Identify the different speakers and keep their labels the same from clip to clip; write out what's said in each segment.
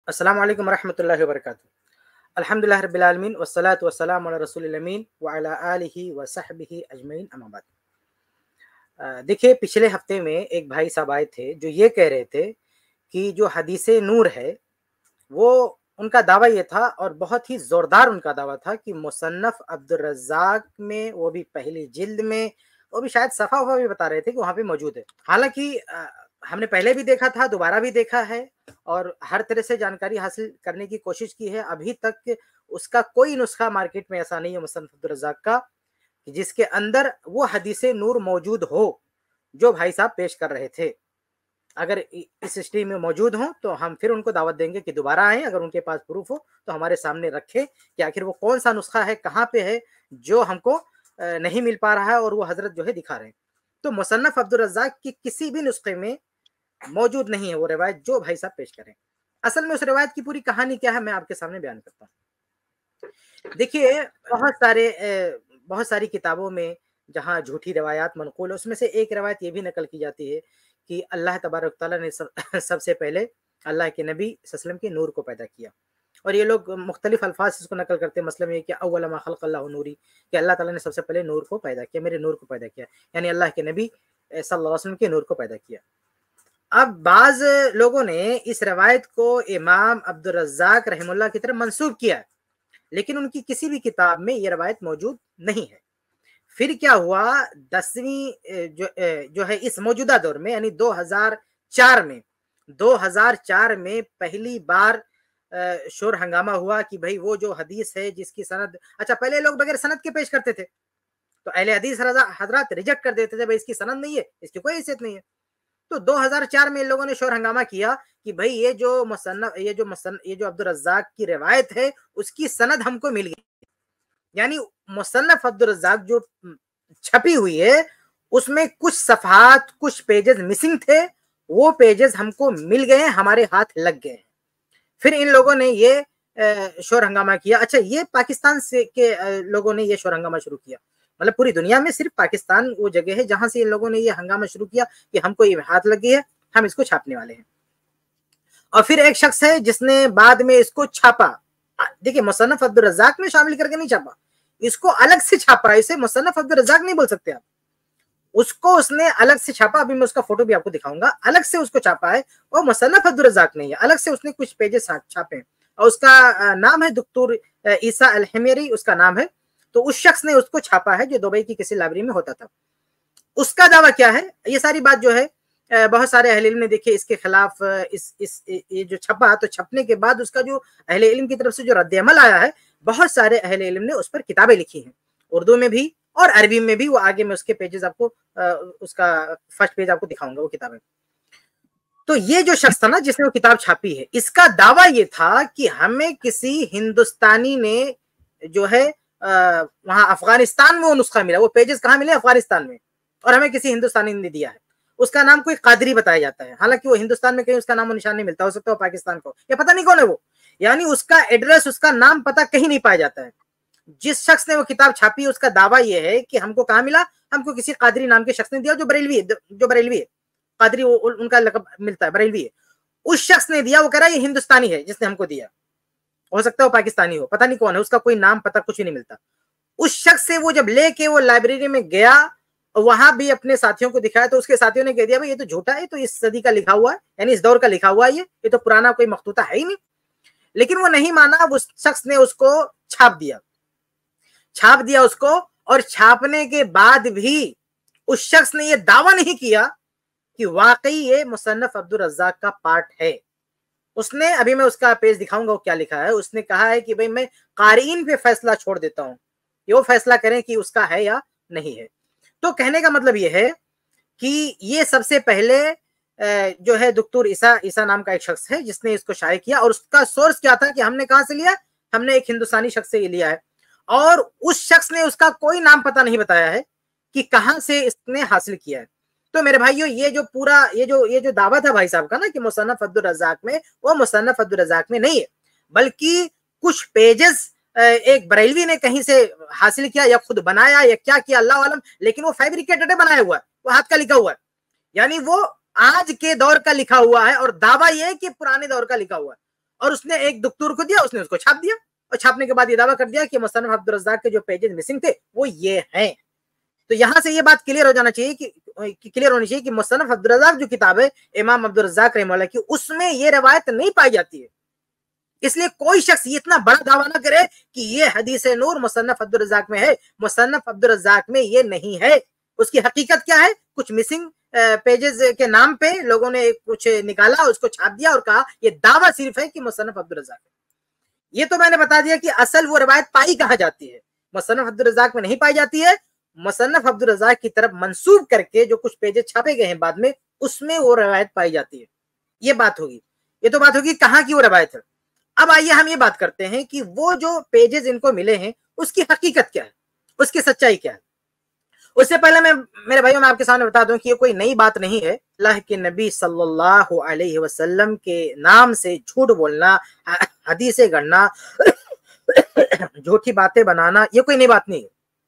Speaker 1: अस्सलामु अलैकुम वरहमतुल्लाहि वबरकातुहू। अल्हम्दुलिल्लाहि रब्बिल आलमीन वस्सलातु वस्सलामु अला रसूलिल अमीन व अला आलिहि व सहबिहि अजमईन अम्मा बाद। देखिए, पिछले हफ्ते में एक भाई साहब आए थे जो ये कह रहे थे कि जो हदीसे नूर है वो उनका दावा ये था और बहुत ही ज़ोरदार उनका दावा था कि मुसन्नफ़ अब्दुर रज़्ज़ाक़ में, वो भी पहली जिल्द में, वो भी शायद सफ़ा-वफ़ा भी बता रहे थे कि वहाँ पे मौजूद है। हालाँकि हमने पहले भी देखा था, दोबारा भी देखा है और हर तरह से जानकारी हासिल करने की कोशिश की है। अभी तक उसका कोई नुस्ख़ा मार्केट में ऐसा नहीं है मुसन्नफ़ अब्दुर रज़्ज़ाक़ का कि जिसके अंदर वो हदीसे नूर मौजूद हो, जो भाई साहब पेश कर रहे थे। अगर इस स्ट्रीम में मौजूद हों तो हम फिर उनको दावत देंगे कि दोबारा आएँ, अगर उनके पास प्रूफ हो तो हमारे सामने रखें कि आखिर वो कौन-सा नुस्ख़ा है, कहाँ पे है, जो हमको नहीं मिल पा रहा है और वो हज़रत जो है दिखा रहे हैं। तो मुसन्नफ़ अब्दुर रज़्ज़ाक़ की किसी भी नुस्खे में मौजूद नहीं है वो रिवायत जो भाई साहब पेश करें। असल में उस रिवायत की पूरी कहानी क्या है, मैं आपके सामने बयान करता हूँ। देखिए, बहुत सारी किताबों में जहाँ झूठी रिवायात मनक़ूल है, उसमें से एक रिवायत ये भी नकल की जाती है कि अल्लाह तबारक तआला ने सबसे पहले अल्लाह के नबी सल्लल्लाहु अलैहि वसल्लम के नूर को पैदा किया। और ये लोग मुख्तलिफ अल्फाज इसको नकल करते हैं, मसलन ये कि अव्वल मा खलक़ल्लाहु नूरी, कि अल्लाह ताला ने सबसे पहले नूर को पैदा किया, मेरे नूर को पैदा किया, यानी अल्लाह के नबी सल्लल्लाहु अलैहि वसल्लम के नूर को पैदा किया। अब बाज़ लोगों ने इस रवायत को इमाम अब्दुर रज़्ज़ाक़ रहमतुल्लाह की तरफ मंसूब किया है, लेकिन उनकी किसी भी किताब में ये रवायत मौजूद नहीं है। फिर क्या हुआ, 10वीं जो है इस मौजूदा दौर में, यानी 2004 में पहली बार शोर हंगामा हुआ कि भाई वो जो हदीस है जिसकी सनद, अच्छा पहले लोग बगैर सनद के पेश करते थे तो अहले हदीस हज़रात रिजेक्ट कर देते थे, भाई इसकी सनद नहीं है, इसकी कोई हैसियत नहीं है। तो 2004 में इन लोगों ने शोर हंगामा किया कि भाई ये जो अब्दुर रज़्ज़ाक़ की रिवायत है उसकी सनद हमको मिल गई, यानी मुसन्नफ़ अब्दुर रज़्ज़ाक़ जो छपी हुई है उसमें कुछ सफ़हात, कुछ पेजेस मिसिंग थे, वो पेजेस हमको मिल गए, हमारे हाथ लग गए। फिर इन लोगों ने ये शोर हंगामा किया। अच्छा, ये पाकिस्तान से के लोगों ने ये शोर हंगामा शुरू किया, मतलब पूरी दुनिया में सिर्फ पाकिस्तान वो जगह है जहां से इन लोगों ने ये हंगामा शुरू किया कि हमको ये हाथ लग गई है, हम इसको छापने वाले हैं। और फिर एक शख्स है जिसने बाद में इसको छापा। देखिए, मुसन्नफ़ अब्दुर रज़्ज़ाक़ में शामिल करके नहीं छापा, इसको अलग से छापा, इसे मुसन्नफ़ अब्दुर रज़्ज़ाक़ नहीं बोल सकते आप, उसको उसने अलग से छापा। अभी मैं उसका फोटो भी आपको दिखाऊंगा, अलग से उसको छापा है, वो मुसन्नफ़ अब्दुर रज़्ज़ाक़ नहीं है, अलग से उसने कुछ पेजेस छापे हैं और उसका नाम है डॉक्टर ईसा अल-हिमयरी, उसका नाम है। तो उस शख्स ने उसको छापा है जो दुबई की किसी लाइब्रेरी में होता था। उसका दावा क्या है, ये सारी बात जो है बहुत सारे अहले इल्म ने देखिए इसके खिलाफ ये जो छपा, तो छपने के बाद उसका जो अहले इल्म की तरफ से जो रद्द-ए-अमल आया है, बहुत सारे अहले इल्म ने उस पर किताबें लिखी हैं, उर्दू में भी और अरबी में भी। वो आगे मैं उसके पेजेस आपको उसका फर्स्ट पेज आपको दिखाऊंगा, वो किताबें। तो ये जो शख्स था ना जिसने वो किताब छापी है, इसका दावा ये था कि हमें किसी हिंदुस्तानी ने जो है वहां अफगानिस्तान में वो नुस्खा मिला, वो पेजेस कहाँ मिले, अफगानिस्तान में, और हमें किसी हिंदुस्तानी ने दिया है। उसका नाम कोई कादरी बताया जाता है, हालांकि वो हिंदुस्तान में कहीं उसका नाम और निशान नहीं मिलता, हो सकता है पाकिस्तान को, या पता नहीं कौन है वो, यानी उसका एड्रेस, उसका नाम पता कहीं नहीं पाया जाता है। जिस शख्स ने वो किताब छापी उसका दावा यह है कि हमको कहाँ मिला, हमको किसी कादरी नाम के शख्स ने दिया, जो बरेलवी है, कादरी उनका लक़ब मिलता है, बरेलवी है, उस शख्स ने दिया। वो कह रहा है ये हिंदुस्तानी है जिसने हमको दिया, हो सकता है वो पाकिस्तानी हो, पता नहीं कौन है, उसका कोई नाम पता कुछ भी नहीं मिलता। उस शख्स से वो जब लेके वो लाइब्रेरी में गया, वहां भी अपने साथियों को दिखाया, तो उसके साथियों ने कह दिया भाई ये तो झूठा है, तो इस सदी का लिखा हुआ है, यानी इस दौर का लिखा हुआ है, ये तो पुराना कोई मखतूता है ही नहीं। लेकिन वो नहीं माना, उस शख्स ने उसको छाप दिया उसको, और छापने के बाद भी उस शख्स ने यह दावा नहीं किया कि वाकई ये मुसन्नफ़ अब्दुर रज़्ज़ाक़ का पार्ट है। उसने, अभी मैं उसका पेज दिखाऊंगा वो क्या लिखा है, उसने कहा है कि भाई मैं क़ारीन पे फैसला छोड़ देता हूं, ये वो फैसला करें कि उसका है या नहीं है। तो कहने का मतलब ये है कि ये सबसे पहले जो है डॉक्टर ईसा नाम का एक शख्स है जिसने इसको शाये किया, और उसका सोर्स क्या था कि हमने कहां से लिया, हमने एक हिंदुस्तानी शख्स से ये लिया है, और उस शख्स ने उसका कोई नाम पता नहीं बताया है कि कहां से इसने हासिल किया है। तो मेरे भाइयों, ये जो पूरा ये जो दावा था भाई साहब का ना कि मुसन्नफ़ अब्दुर रज़्ज़ाक़ में, वो मुसन्नफ़ अब्दुर रज़्ज़ाक़ में नहीं है, बल्कि कुछ पेजेस एक बरेलवी ने कहीं से हासिल किया या खुद बनाया या क्या किया, अल्लाह आलम, लेकिन वो फैब्रिकेटेड बनाया हुआ है, वो हाथ का लिखा हुआ है, यानी वो आज के दौर का लिखा हुआ है, और दावा ये कि पुराने दौर का लिखा हुआ है। اور اس نے ایک دکتور کو دیا, اس نے اس کو چھاپ دیا, اور چھاپنے کے بعد یہ دعویٰ کر دیا کہ مصنف عبدالرزاق کے جو پیجز مسنگ تھے وہ یہ ہیں. تو یہاں سے یہ بات کلیئر ہو جانا چاہیے کہ کلیئر ہونی چاہیے کہ مصنف عبدالرزاق جو کتاب ہے امام عبدالرزاق رحمہ اللہ کی, اس میں یہ روایت نہیں پائی جاتی ہے. اس لیے کوئی شخص یہ اتنا بڑا دعویٰ نہ کرے کہ یہ حدیث نور مصنف عبدالرزاق میں ہے. مصنف عبدالرزاق میں یہ نہیں ہے. اس کی حقیقت کیا ہے؟ کچھ مسنگ پیجز کے نام پہ لوگوں نے کچھ نکالا, اس کو چھاپ دیا اور کہا یہ دعویٰ صرف ہے کہ مصنف عبدالرزاق ہے. یہ تو میں نے بتا دیا کہ اصل وہ روایت پائی کہاں جاتی ہے, مصنف عبدالرزاق میں نہیں پائی جاتی ہے. مصنف عبدالرزاق کی طرف منسوب کر کے جو کچھ پیجز چھاپے گئے ہیں بعد میں, اس میں وہ روایت پائی جاتی ہے. یہ بات ہوگی. یہ تو بات ہوگی کہاں کی وہ روایت ہے. اب آئیے ہم یہ بات کرتے ہیں کہ وہ جو پیجز ان کو ملے ہیں اس کی حقیقت کیا ہے, اس کی سچائی کیا ہے. اس سے پہلے میں میرے بھائیوں میں آپ کے سامنے بتا دوں کہ یہ کوئی نئی بات نہیں ہے. اللہ کے نبی صلی اللہ علیہ وسلم کے نام سے جھوٹ بولنا, حدیثیں گڑنا, جھوٹی باتیں بنانا, یہ کوئی نئی بات نہیں ہے.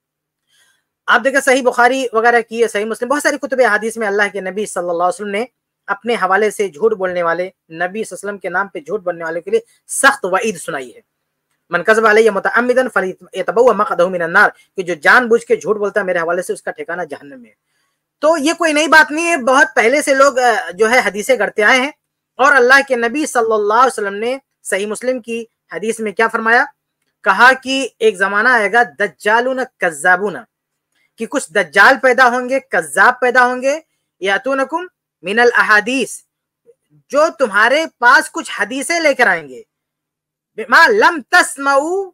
Speaker 1: آپ دیکھیں صحیح بخاری وغیرہ کی, صحیح مسلم, بہت ساری کتب حدیث میں اللہ کے نبی صلی اللہ علیہ وسلم نے اپنے حوالے سے جھوٹ بولنے والے, نبی صلی اللہ علیہ وسلم کے نام پہ جھوٹ بولنے والے کے لیے سخت وعید سنائی ہے. من کذب علی متعمدا فلیتبوأ مقعدہ من النار, کہ جو جان بوجھ کے جھوٹ بولتا ہے میرے حوالے سے اس کا ٹھکانہ جہنم میں ہے. تو یہ کوئی نئی بات نہیں ہے. بہت پہلے سے لوگ جو ہے حدیثیں گڑھتے آئے ہیں, اور اللہ کے نبی صلی اللہ علیہ وسلم نے صحیح مسلم کی حدیث میں کیا فرمایا؟ کہا کہ ایک زمانہ آئے گا دجالون کذابون, کہ کچھ دجال پیدا ہوں گے, کذاب پیدا ہوں گے, یاتونکم من الاحادیث, جو تمہارے پاس کچھ حدیثیں لے کر آئیں گے, بما لم تسمعوا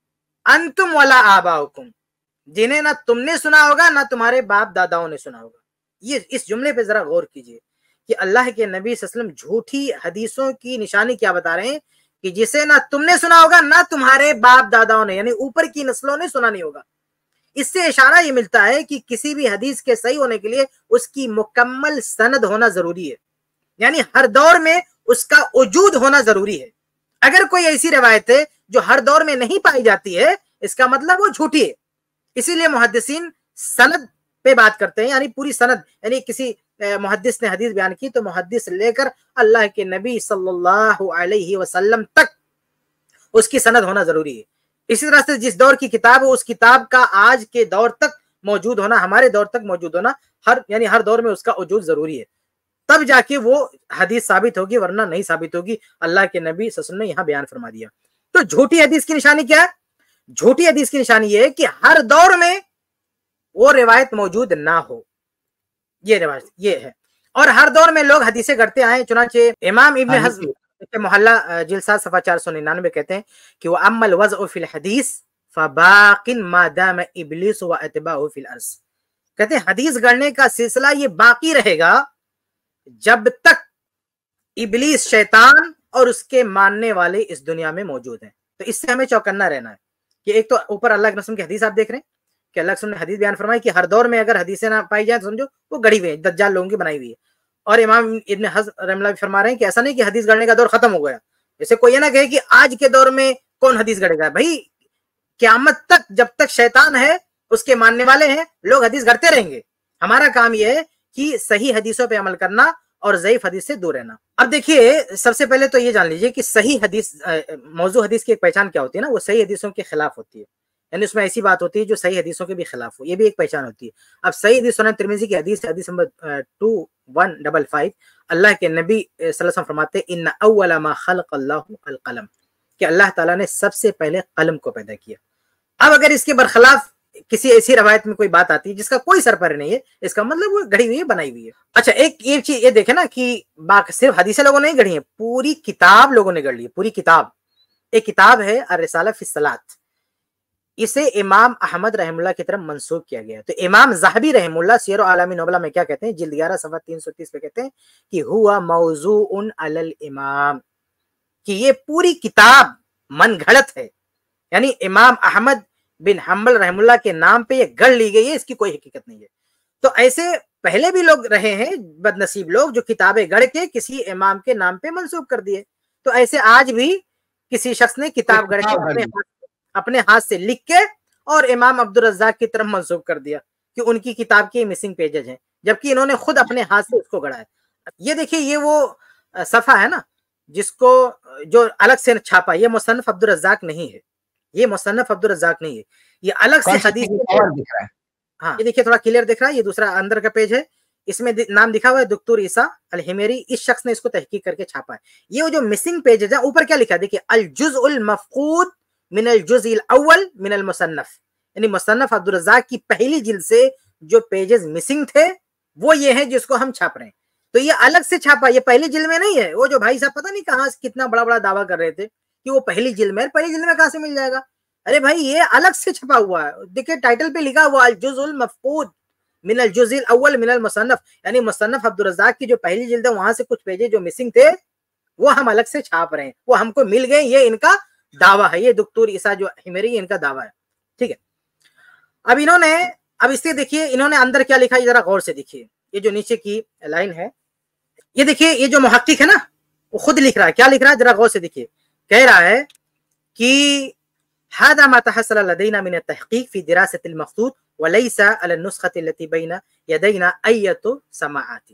Speaker 1: انتم ولا آباؤکم, جنہیں نہ تم نے سنا ہوگا نہ تمہارے باپ داداؤں نے سنا ہوگا. یہ اس جملے پہ ذرا غور کیجئے کہ اللہ کے نبی صلی اللہ علیہ وسلم جھوٹی حدیثوں کی نشانی کیا بتا رہے ہیں, کہ جسے نہ تم نے سنا ہوگا نہ تمہارے باپ داداؤں نے, یعنی اوپر کی نسلوں نے سنا نہیں ہوگا. اس سے اشارہ یہ ملتا ہے کہ کسی بھی حدیث کے صحیح ہونے کے لیے اس کی مکمل سند ہونا ضروری ہے, یعنی ہر دور میں اس کا وجود ہونا ضروری ہے. اگر کوئی ایسی روایت ہے جو ہر دور میں نہیں پائی جاتی ہے, اس کا مطلب وہ جھوٹی ہے. اسی لیے محدثین سند پہ بات کرتے ہیں, یعنی پوری سند, یعنی کسی محدث نے حدیث بیان کی تو محدث لے کر اللہ کے نبی صلی اللہ علیہ وسلم تک اس کی سند ہونا ضروری ہے. اسی طرح سے جس دور کی کتاب ہے اس کتاب کا آج کے دور تک موجود ہونا, ہمارے دور تک موجود ہونا, یعنی ہر دور میں اس کا وجود ضروری ہے. تب جا کے وہ حدیث ثابت ہوگی, ورنہ نہیں ثابت ہوگی. اللہ کے نبی صلی اللہ علیہ وسلم نے یہاں بیان فرما دیا. تو جھوٹی حدیث کی نشانی کیا ہے؟ جھوٹی حدیث کی نشانی یہ ہے کہ ہر دور میں وہ روایت موجود نہ ہو. یہ روایت یہ ہے, اور ہر دور میں لوگ حدیثیں گڑھتے آئے. چنانچہ امام ابن حزم محلہ جلد 7 صفحہ 499 کہتے ہیں کہ وہ اما الوضع فی الحدیث فباق ما دام ابلیس و اتباعہ فی الارض, کہتے ہیں حدیث گڑھنے کا سلسلہ یہ باقی رہے گا جب تک ابلیس شیطان اور اس کے ماننے والے اس دنیا میں موجود ہیں. تو اس سے ہمیں چوکنا رہنا ہے کہ ایک تو اوپر اللہ کے رسول کی حدیث آپ دیکھ رہے ہیں کہ اللہ کے رسول نے حدیث بیان فرمائی کہ ہر دور میں اگر حدیثیں نہ پائی جائیں تو سمجھو وہ گڑھی ہوئی ہیں, دجال لوگوں کی بنائی ہوئی ہے. اور امام ابن حزم رحمہ اللہ فرما رہے ہیں کہ ایسا نہیں کہ حدیث گڑھنے کا دور ختم ہو گیا. جیسے کوئی یہ نہ کہے کہ آج کے دور میں کون حدیث گڑھے گا. بھائی قیامت تک جب تک شیطان ہے, اس کے ماننے والے ہیں, لوگ حدیث گڑھتے رہیں گے. ہمارا کام یہ ہے کہ صحیح حدیثوں پہ عمل کرنا اور ضعیف حدیث سے دور رہنا. اب دیکھیے, سب سے پہلے تو یہ جان لیجئے کہ صحیح حدیث, موضوع حدیث کی ایک پہچان کیا ہوتی ہے نا, وہ صحیح حدیثوں کے خلاف ہوتی ہے. یعنی اس میں ایسی بات ہوتی ہے جو صحیح حدیثوں کے بھی خلاف ہو, یہ بھی ایک پہچان ہوتی ہے. اب صحیح حدیث سنن ترمذی کی حدیث نمبر 2155, اللہ کے نبی صلی اللہ علیہ وسلم فرماتے ہیں ان اول ما خلق اللہ القلم, کہ اللہ تعالیٰ نے سب سے پہلے قلم کو پیدا کیا. اب اگر اس کے برخلاف کسی ایسی روایت میں کوئی بات آتی ہے جس کا کوئی سر پر نہیں ہے, اس کا مطلب وہ گڑھی ہوئی ہے, بنائی ہوئی ہے. اچھا, ایک یہ چیز یہ دیکھیں نا کہ صرف حدیثیں لوگوں نے گڑھی ہیں, پوری کتاب لوگوں نے گڑھ لی ہے. پوری کتاب, ایک کتاب ہے الرسالہ فی الصلاۃ, اسے امام احمد رحم اللہ کی طرف منسوب کیا گیا ہے. تو امام ذہبی رحم اللہ سیر اعلام نبلا میں کیا کہتے ہیں, جلد 11 صفحہ 330 پہ کہتے ہیں کہ ہوا موضوع علی الامام, کہ یہ پوری کتاب من گھڑت ہے, یعنی امام احمد بن حنبل رحم اللہ کے نام پہ یہ گڑھ لی گئی ہے, اس کی کوئی حقیقت نہیں ہے. تو ایسے پہلے بھی لوگ رہے ہیں بد نصیب لوگ جو کتابیں گڑھ کے کسی امام کے نام پہ منسوب کر دیے. تو ایسے آج بھی کسی شخص نے کتاب گڑھ کے اپنے ہاتھ سے لکھ کے اور امام عبدالرزاق کی طرف منسوب کر دیا کہ ان کی کتاب کے مسنگ پیجز ہیں, جبکہ انہوں نے خود اپنے ہاتھ سے اس کو گڑھا ہے. یہ دیکھیے, یہ وہ صفحہ ہے نا جس کو جو الگ سے چھاپا، یہ مصنف عبدالرزاق نہیں ہے، یہ مصنف عبدالرزاق نہیں ہے، یہ الگ سے حدیث
Speaker 2: دکھ رہا ہے.
Speaker 1: ہاں یہ دیکھیے تھوڑا کلیئر دکھ رہا ہے، یہ دوسرا اندر کا پیج ہے، اس میں نام لکھا ہوا ہے دکتور عیسیٰ الحمیری، اس شخص نے اس کو تحقیق کر کے چھاپا ہے. یہ وہ جو مسنگ پیج ہے اوپر کیا لکھا ہے دیکھیے، الجزء المفقود من الجزء الاول من المصنف، یعنی مصنف عبدالرزاق کی پہلی جلد سے جو پیجز مسنگ تھے وہ یہ ہیں جس کو ہم چھاپ رہے ہیں. تو یہ الگ سے چھاپا، یہ پہلی جلد میں نہیں ہے. وہ جو بھائی صاحب پتہ نہیں کہاں کتنا بڑا بڑا دعویٰ کر رہے تھے کہ وہ پہلی جلد میں، پہلی جلد میں کہاں سے مل جائے گا؟ ارے بھائی یہ الگ سے چھپا ہوا ہے، دیکھیں ٹائٹل پہ لکھا ہوا الجزء المفقود من الجزء الاول من المصنف، یعنی مصنف عبدالرزاق کی جو پہلی جلد ہے وہاں سے کچھ پیجز جو مسنگ تھے وہ ہم الگ سے چھاپ رہے ہیں، وہ ہم کو مل گئے. یہ ان کا دعویٰ ہے، یہ دکتور عیسیٰ جو حمیری ان کا دعویٰ ہے. ٹھیک ہے، اب انہوں نے اس سے دیکھیے انہوں نے اندر کیا لکھا ہے، ذرا غور سے دیکھیے. یہ جو نیچے کی لائن ہے، یہ دیکھیے، یہ جو محقق ہے نا وہ خود لکھ رہا ہے. کیا لکھ رہا ہے ذرا غور سے دیکھیے. کہہ رہا ہے کہ هذا ما تحصل لدينا من التحقيق في دراسة المخطوط وليس على النسخة التي بين يدينا أية سماعات.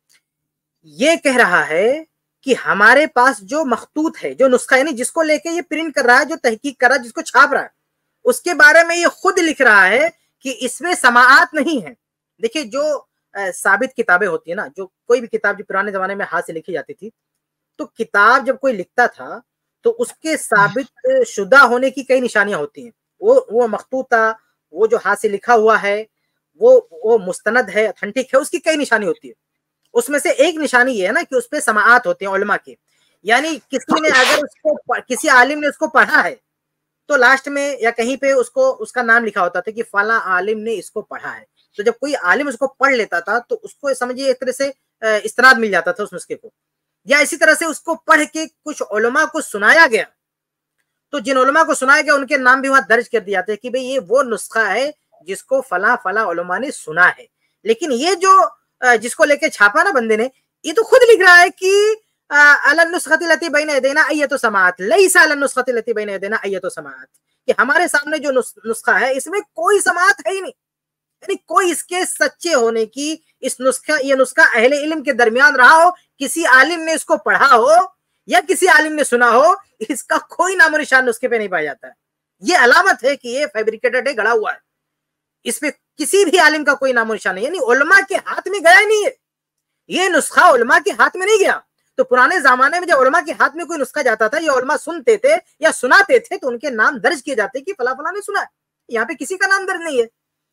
Speaker 1: یہ کہہ رہا ہے کہ ہمارے پاس جو مخطوط ہے، جو نسخہ یعنی جس کو لے کے یہ پرنٹ کر رہا ہے، جو تحقیق کر رہا ہے، جس کو چھاپ رہا ہے، اس کے بارے میں یہ خود لکھ رہا ہے کہ اس میں سماعات نہیں ہیں. دیکھیے جو ثابت کتابیں ہوتی ہیں نا، جو کوئی بھی کتاب جو پرانے زمانے میں ہاتھ سے لکھی جاتی تھی، تو کتاب جب کوئی لکھتا تھا تو اس کے ثابت شدہ ہونے کی کئی نشانیاں ہوتی ہیں. وہ مخطوطہ، وہ جو ہاتھ سے لکھا ہوا ہے، وہ مستند ہے، اتھینٹک ہے، اس کی کئی نشانی ہوتی ہے. اس میں سے ایک نشانی یہ ہے نا کہ اس پہ سماعات ہوتے ہیں علماء کے، یعنی کسی نے اگر اس کو کسی عالم نے اس کو پڑھا ہے تو لاسٹ میں یا کہیں پہ اس کا نام لکھا ہوتا تھا کہ فلاں عالم نے اس کو پڑھا ہے. تو جب کوئی عالم اس کو پڑھ لیتا تھا تو اس کو سمجھیے ایک طرح سے استناد مل جاتا تھا اس نسخے کو، یا اسی طرح سے اس کو پڑھ کے کچھ علماء کو سنایا گیا، تو جن علماء کو سنایا گیا ان کے نام بھی وہاں درج کر دیا جاتے ہیں کہ بھئی یہ وہ نسخہ ہے جس کو فلاں فلاں علماء نے سنا ہے. لیکن یہ جو جس کو لے کے چھاپا نا بندے نے، یہ تو خود لکھ رہا ہے کہ علی النسخۃ التی بین یدینا ایۃ سماعات لیس علی النسخۃ التی بین یدینا ایۃ سماعات، کہ ہمارے سامنے جو نسخہ ہے اس میں کوئی سماعت ہے ہی نہیں، یعنی کوئی اس کے سچے ہونے کی یہ نسخہ اہل علم کے درمیان رہا ہو، کسی عالم نے اس کو پڑھا ہو یا کسی عالم نے سنا ہو، اس کا کوئی نام و نشان نسخے پہ نہیں پایا جاتا ہے. یہ علامت ہے کہ یہ فیبریکیٹڈ ہے، گڑا ہوا ہے، اس پہ کسی بھی عالم کا کوئی نام و نشان نہیں، یعنی علماء کے ہاتھ میں گیا ہی نہیں ہے. یہ نسخہ علماء کے ہاتھ میں نہیں گیا. تو پرانے زمانے میں جب علماء کے ہاتھ میں کوئی نسخہ جاتا تھا، یہ علماء سنتے تھے یا سناتے تھے تو ان کے نام درج کیے جاتے کہ فلاں فلاں نے سنا ہے. یہاں پہ کسی کا نام درج نہیں ہے.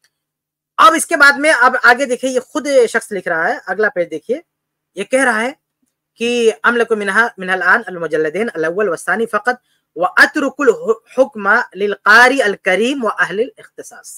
Speaker 1: اب اس کے بعد میں اب آگے دیکھیں، یہ خود شخص لکھ رہا ہے، اگلا پیج دیکھیے. یہ کہہ رہا ہے کہ املک من الان المجلدین الاول والثانی فقط واترک الحکم للقاری الکریم واہل الاختصاص.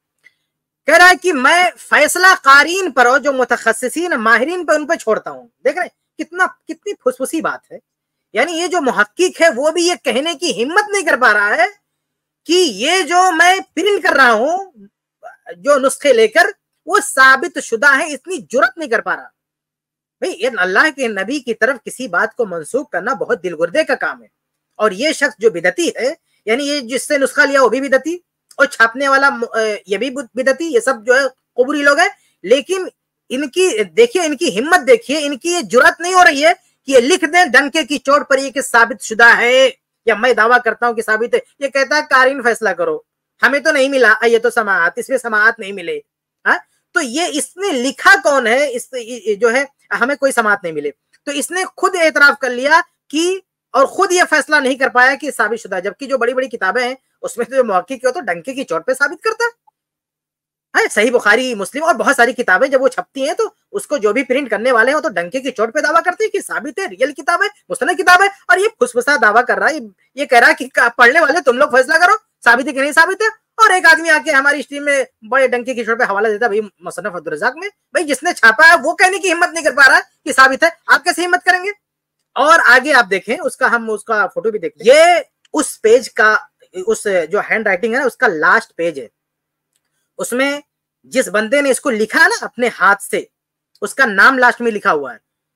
Speaker 1: کہہ رہا ہے کہ میں فیصلہ قارئین پر اور جو متخصصین ماہرین پر ان پہ چھوڑتا ہوں. دیکھ رہے کتنی پھسپھسی بات ہے. یعنی یہ جو محقق ہے وہ بھی یہ کہنے کی ہمت نہیں کر پا رہا ہے کہ یہ جو میں پرنٹ کر رہا ہوں جو نسخے لے کر وہ ثابت شدہ ہیں، اتنی جرت نہیں کر پا رہا. بھئی یہ اللہ کے نبی کی طرف کسی بات کو منسوخ کرنا بہت دل گردے کا کام ہے. اور یہ شخص جو بدعتی ہے، یعنی یہ جس سے نسخہ لیا وہ بھی بدعتی، اور چھاپنے والا یہ بھی بدعتی، یہ سب جو ہے قبوری لوگ ہیں. لیکن ان کی دیکھیے، ان کی ہمت دیکھیے، ان کی یہ جرات نہیں ہو رہی ہے کہ یہ لکھ دیں ڈنکے کی چوٹ پر یہ کہ ثابت شدہ ہے، یا میں دعویٰ کرتا ہوں کہ ثابت ہے. یہ کہتا ہے قارئین فیصلہ کرو، ہمیں تو نہیں ملا یہ تو سماعات، اس میں سماعات نہیں ملے. ہاں تو یہ اس نے لکھا کون ہے؟ اس جو ہے ہمیں کوئی سماعت نہیں ملے. تو اس نے خود اعتراف کر لیا کہ اور خود یہ فیصلہ نہیں کر پایا کہ ثابت شدہ، جبکہ جو بڑی بڑی کتابیں ہیں اس میں تو جو محقق ہے تو ڈنکے کی چوٹ پہ ثابت کرتا ہے. صحیح بخاری، مسلم اور بہت ساری کتابیں جب وہ چھپتی ہیں تو اس کو جو بھی پرنٹ کرنے والے ہیں تو ڈنکے کی چوٹ پہ دعویٰ کرتے ہیں کہ ثابت ہے، ریئل کتاب ہے، مستند کتاب ہے. اور یہ پھسپھسا دعویٰ کر رہا ہے، یہ کہہ رہا ہے کہ پڑھنے والے تم لوگ فیصلہ کرو ثابت ہے کہ نہیں ثابت ہے. اور ایک آدمی آ کے ہماری اسٹریم میں بڑے ڈنکے کی چوٹ پہ حوالہ دیتا ہے، بھائی مصنف عبدالرزاق میں، بھائی جس نے چھاپا ہے وہ کہنے کی ہمت نہیں کر پا رہا ہے کہ ثابت ہے، آپ کیسے ہمت کریں گے؟ اور آگے آپ دیکھیں ہم اس کا فوٹو بھی دیکھیں. یہ اس پیج کا، اس جو ہینڈ رائٹنگ ہے نا اس کا لاسٹ پیج ہے. اس میں جس بندے نے اس کو لکھا نا اپنے ہاتھ سے، اس کا نام لاسٹ میں لکھا ہوا ہے